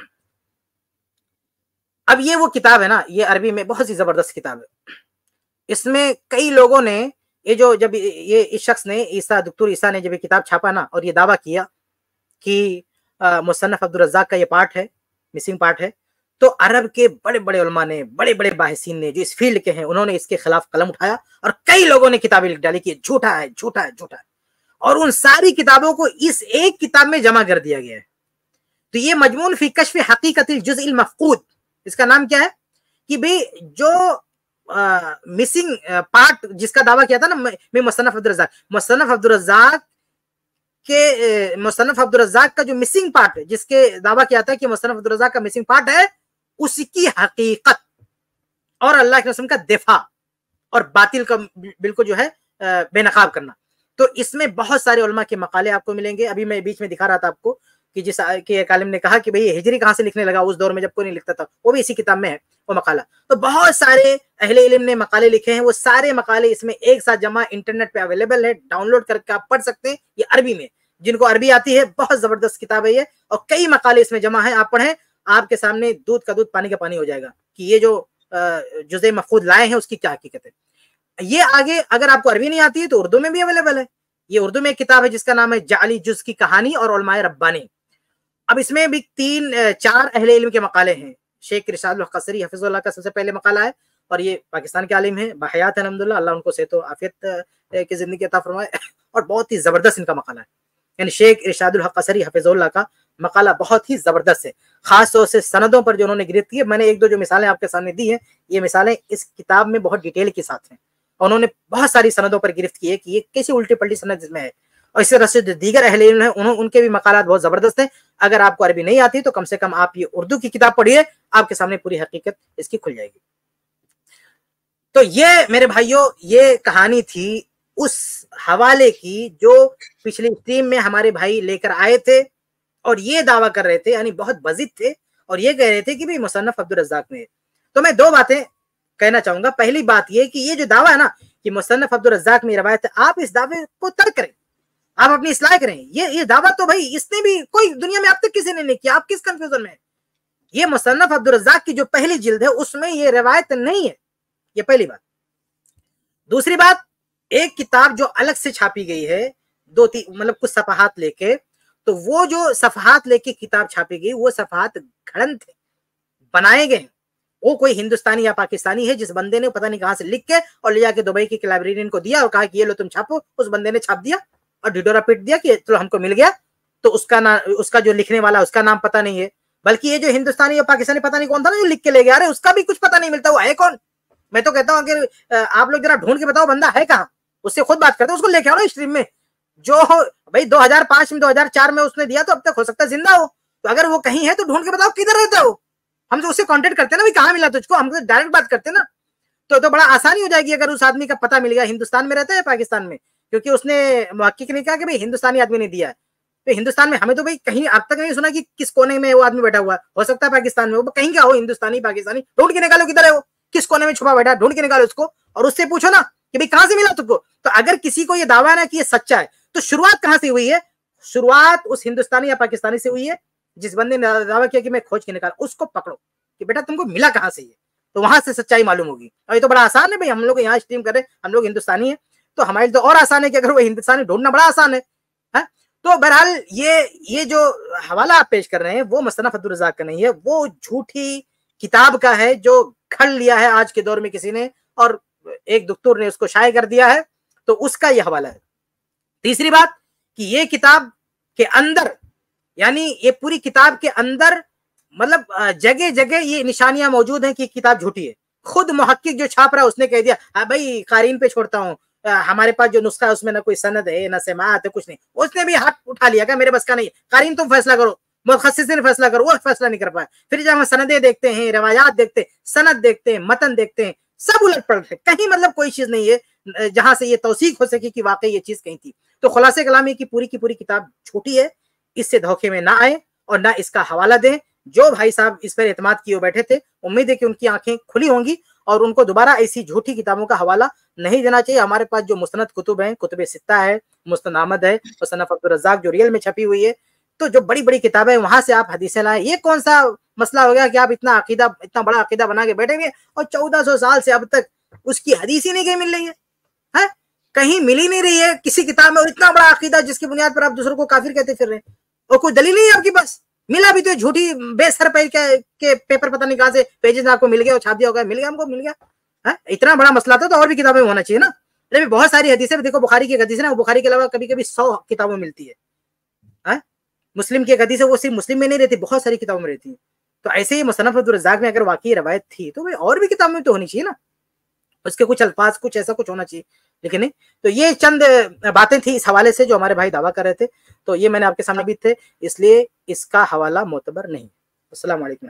Speaker 1: अब ये वो किताब है ना, ये अरबी में बहुत सी जबरदस्त किताब है। इसमें कई लोगों ने जब ये इस शख्स ने डॉक्टर ईसा ने जब ये किताब छापा ना, और ये दावा किया कि मुसन्नफ अब्दुल रज़्ज़ाक का ये पार्ट है, मिसिंग पार्ट है, तो अरब के बड़े बड़े उलमा ने, बड़े बड़े बाहिसीन ने जो इस फील्ड के हैं, उन्होंने इसके खिलाफ कलम उठाया, और कई लोगों ने किताबें लिख डाली कि झूठा है, झूठा है, झूठा है, और उन सारी किताबों को इस एक किताब में जमा कर दिया गया है। तो ये मजमून फी कश्फ हकीकतिल जुज़इल मफ़क़ूद, इसका नाम क्या है कि भाई जो मिसिंग पार्ट जिसका दावा किया था ना मैं मुसन्नफ अब्दुल रज़्ज़ाक کہ مصنف عبدالرزاق کا جو مسنگ پارٹ جس کے دعویٰ کیا تھا کہ مصنف عبدالرزاق کا مسنگ پارٹ ہے، اس کی حقیقت اور اللہ کے رسول کا دفاع اور باطل کا بالکل جو ہے بے نقاب کرنا. تو اس میں بہت سارے علماء کے مقالے آپ کو ملیں گے. ابھی میں بیچ میں دکھا رہا تھا آپ کو کہ جس کہ ایک عالم نے کہا کہ بھئی ہجری کہاں سے لکھنے لگا، اس دور میں جب کوئی نہیں لکھتا تھا، وہ بھی اسی کتاب میں ہے وہ مقالہ. تو بہت سارے اہل علم نے مقالے لکھے ہیں، وہ سارے مقالے اس میں ایک ساتھ جمع انٹرنیٹ پہ اویلیبل ہے، ڈاؤن لوڈ کر کے آپ پڑھ سکتے ہیں. یہ عربی میں، جن کو عربی آتی ہے بہت زبردست کتاب ہے یہ، اور کئی مقالے اس میں جمع ہیں. آپ پڑھیں، آپ کے سامنے دودھ کا دودھ پانی کا پانی ہو جائے گا کہ یہ جو جزء مفقود لائے ہیں اس کی کیا حقیقت ہے. یہ آگے اگر آپ کو عربی نہیں آتی ہے تو اردو میں بھی اویلیبل ہے. یہ اردو میں ایک کتاب ہے جس کا نام ہے جعلی جز کی کہانی اور علماء ربانی. اب اس میں بھی 4 اہل علم کے مقالے ہیں. شیخ رشاد القصری حفظ اللہ کا سب سے پہلے مقالہ ہے، اور یہ پاکستان کے عالم ہیں، بحیات الحمدللہ، اللہ ان کو صحت و عافیت کی زندگی عطا فرمائے، اور بہت ہی زبردست ان کا مقالہ ہے. یعنی شیخ رشاد الحق قصری حفظ اللہ کا مقالہ بہت ہی زبردست ہے، خاص طور سے سندوں پر جو انہوں نے گرفت کی ہے. میں نے 1-2 جو مثالیں آپ کے سامنے دی ہیں، یہ مثالیں اس کتاب میں بہت ڈیٹیل کے ساتھ ہیں. انہوں نے بہت ساری سندوں پر گرفت کی ہے کہ یہ کیسے الٹی پلٹی سند اس میں ہے. اور اس طرح سے دیگر اہل علم ہیں ان کے بھی مقالات بہت زبردست ہیں. اگر آپ کو عربی نہیں آتی تو کم سے کم آپ یہ اردو کی کتاب پڑھیے، آپ کے سامنے پوری حقیقت اس کی کھل جائے گی. تو یہ میرے بھائیوں، یہ کہانی تھی اس حوالے کی جو پچھلی اسٹریم میں ہمارے بھائی لے کر آئے تھے اور یہ دعویٰ کر رہے تھے، یعنی بہت بزد تھے اور یہ کہہ رہے تھے کہ بھی مصنف عبدالرزاق میں ہے. تو میں 2 باتیں کہنا چاہوں گا. پہلی بات یہ کہ یہ جو دعویٰ ہے نا کہ مصنف عبدالرزاق میں روایت ہے، آپ اس دعوے کو ترک کریں، آپ اپنی اصلاح کریں. یہ دعویٰ تو بھائی اس نے بھی کوئی دنیا میں اب تک کسی نے نہیں کیا. آپ کس کنفیوژن میں ہیں؟ یہ مصنف عبدالرزاق کی جو پہلی جلد ہے اس میں یہ روایت نہیں ہے. یہ پہلی بات. دوسری بات، ایک کتاب جو الگ سے چھاپی گئی ہے 2-3 مطلب کچھ صفحات لے کے، تو وہ جو صفحات لے کے کتاب چھاپی گئی وہ صفحات گھڑن تھے، بنائے گئے ہیں. وہ کوئی ہندوستانی یا پاکستانی ہے جس بندے نے پتہ نہیں کہاں سے لکھ کے اور لے جا کے دبئی کی لائبریرین کو دیا اور کہا کہ یہ لو تم چھاپو. اس بندے نے چھاپ دیا اور ڈھڈورا پیٹ دیا کہ چلو ہم کو مل گیا. تو اس کا جو لکھنے والا اس کا نام پتہ نہیں ہے، بلکہ یہ جو ہندوستانی یا پاکستانی پتہ نہیں کون تھا نا جو لکھ کے لے گیا، ارے اس کا بھی کچھ پتہ نہیں ملتا وہ ہے کون. میں تو کہتا ہوں کہ آپ لوگ ذرا ڈھونڈ کے بتاؤ بندہ ہے کہاں، اس سے خود بات کرتے اس کو لے کے آؤ نا اسٹریم میں. جو بھائی 2005 میں 2004 میں اس نے دیا تو اب تک ہو سکتا ہے زندہ ہو. تو اگر وہ کہیں ہے تو ڈھونڈ کے بتاؤ کدھر رہتا ہو. ہم سے اس سے کانٹیکٹ کرتے ہیں نا، بھائی کہاں ملا تجھ کو، ہم سے ڈائریکٹ بات کرتے ہیں نا. تو بڑا آسانی ہو جائے گی اگر اس آدمی کا پتہ مل گیا ہندوستان میں رہتا ہے یا پاکستان میں، کیونکہ اس نے محقق نے کہا کہ بھائی ہندوستانی آدمی نے دیا ہے. تو ہندوستان میں ہمیں تو بھائی کہیں اب تک نہیں سنا کہ کس کونے میں وہ آدمی بیٹھا ہوا ہے. ہو سکتا ہے پاکستان میں، وہ کہیں کیا ہو ہندوستانی پاکستانی، ڈھونڈ کے نکالو کدھر ہے وہ، کس کونے میں چھپا بیٹھا ہے، ڈھونڈ کے نکالو اس کو اور اس سے پوچھو نا کہ بھائی کہاں سے ملا تم کو. تو اگر کسی کو یہ دعویٰ ہے نا کہ یہ سچا ہے تو شروعات کہاں سے ہوئی ہے؟ شروعات اس ہندوستانی یا پاکستانی سے ہوئی ہے جس بندے نے دعویٰ کیا کہ میں کھوج کے نکالا. اس کو پکڑو کہ بیٹا تم کو ملا کہاں سے، یہ تو وہاں سے سچائی معلوم ہوگی. اور یہ تو بڑا آسان ہے بھائی، ہم لوگ یہاں اسٹریم کر رہے ہیں، ہم لوگ ہندوستانی ہیں تو ہمارے تو اور آسان ہے کہ اگر وہ ہندوستانی ڈھونڈنا بڑا آسان ہے. تو بہرحال یہ جو حوالہ آپ پیش کر رہے ہیں وہ مصنف عبدالرزاق کا نہیں ہے، وہ جھوٹی کتاب کا ہے جو کھڑ لیا ہے آج کے دور میں کسی نے اور ایک دکتور نے اس کو شائع کر دیا ہے، تو اس کا یہ حوالہ ہے. تیسری بات کہ یہ کتاب کے اندر، یعنی یہ پوری کتاب کے اندر مطلب جگہ جگہ یہ نشانیاں موجود ہیں کہ کتاب جھوٹی ہے. خود محقق جو چھاپ رہا ہے اس نے کہہ دیا ہاں بھائی قارئین پہ چھوڑتا ہوں، ہمارے پاس جو نسخہ ہے اس میں نہ کوئی سند ہے نہ سماعت ہے، کچھ نہیں. اس نے بھی ہاتھ اٹھا لیا کہ میرے بس کا نہیں، قارئین تم فیصلہ کرو، متخصصین فیصلہ کرو. وہ فیصلہ نہیں کر پائے. پھر جب ہم سندیں دیکھتے ہیں، روایات دیکھتے ہیں، سند دیکھتے ہیں، متن دیکھتے ہیں، سب الٹ پلٹ ہے، کہیں مطلب کوئی چیز نہیں ہے جہاں سے یہ توثیق ہو سکے کہ واقعی یہ چیز کہیں تھی. تو خلاصہ کلام یہ کی پوری کتاب چھوٹی ہے. اس سے دھوکے میں نہ آئے اور نہ اس کا حوالہ دیں. جو بھائی صاحب اس پر اعتماد کیے بیٹھے تھے، امید ہے کہ ان کی آنکھیں کھلی ہوں گی اور ان کو دوبارہ ایسی جھوٹی کتابوں کا حوالہ نہیں دینا چاہیے. ہمارے پاس جو مستند کتب ہیں، کتب ستہ ہے، مستند احمد ہے، مصنف عبدالرزاق جو ریل میں چھپی ہوئی ہے، تو جو بڑی بڑی کتابیں ہیں وہاں سے آپ حدیثیں لائیں. یہ کون سا مسئلہ ہو گیا کہ آپ اتنا بڑا عقیدہ بنا کے بیٹھے ہوئے اور 1400 سال سے اب تک اس کی حدیث ہی نہیں کہیں مل رہی ہے، کہیں مل ہی نہیں رہی ہے کسی کتاب میں. اور اتنا بڑا عقیدہ جس کی بنیاد پر آپ دوسروں کو کافر کہتے پھر رہے ہیں اور کوئی دلیل نہیں ہے آپ کے پاس. ملا بھی تو جھوٹی بے سر پیج کے پیپر پتہ نہیں کہاں سے پیجز آپ کو مل گیا اور چھاپ دیا ہوگا، مل گیا ہم کو، مل گیا. اتنا بڑا مسئلہ تھا تو اور بھی کتابیں ہونا چاہیے نا. ارے بہت ساری حدیثیں دیکھو، بخاری کی حدیث ہے نا، بخاری کے علاوہ کبھی کبھی 100 کتابوں میں ملتی ہے. مسلم کی حدیث ہے وہ صرف مسلم میں نہیں رہتی، بہت ساری کتابوں میں رہتی ہے. تو ایسے ہی مصنف عبدالرزاق میں اگر واقعی روایت تھی تو اور بھی کتابوں میں تو ہونی چاہیے نا، اس کے کچھ الفاظ کچھ ایسا کچھ ہونا چاہیے. لیکن نہیں. تو یہ چند باتیں تھی اس حوالے سے جو ہمارے بھائی دعویٰ کر رہے تھے, تو یہ میں نے آپ کے سامنے بھی تھے, اس لیے اس کا حوالہ معتبر نہیں. السلام علیکم.